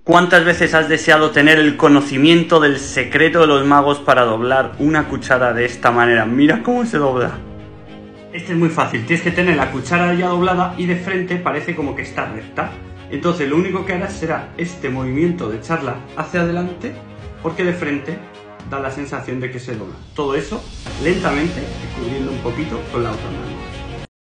¿Cuántas veces has deseado tener el conocimiento del secreto de los magos para doblar una cuchara de esta manera? Mira cómo se dobla. Este es muy fácil, tienes que tener la cuchara ya doblada y de frente parece como que está recta. Entonces lo único que harás será este movimiento de echarla hacia adelante, porque de frente da la sensación de que se dobla. Todo eso lentamente, escurriendo un poquito con la otra mano.